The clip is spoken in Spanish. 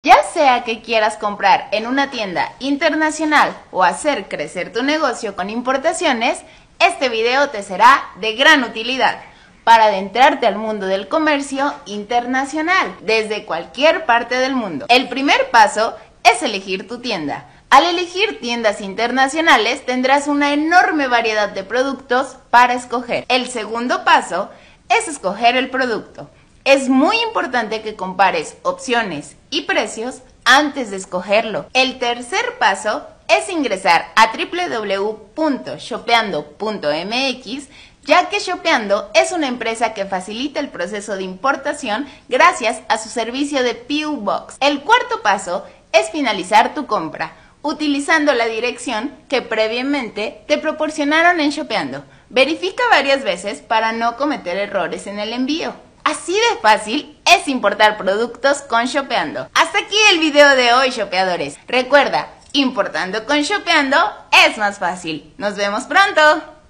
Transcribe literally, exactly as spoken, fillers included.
Ya sea que quieras comprar en una tienda internacional o hacer crecer tu negocio con importaciones, este video te será de gran utilidad para adentrarte al mundo del comercio internacional desde cualquier parte del mundo. El primer paso es elegir tu tienda. Al elegir tiendas internacionales tendrás una enorme variedad de productos para escoger. El segundo paso es escoger el producto. Es muy importante que compares opciones y precios antes de escogerlo. El tercer paso es ingresar a w w w punto shopeando punto m x, ya que Shopeando es una empresa que facilita el proceso de importación gracias a su servicio de P O Box. El cuarto paso es finalizar tu compra utilizando la dirección que previamente te proporcionaron en Shopeando. Verifica varias veces para no cometer errores en el envío. Así de fácil es importar productos con Shopeando. Hasta aquí el video de hoy, shopeadores. Recuerda, importando con Shopeando es más fácil. Nos vemos pronto.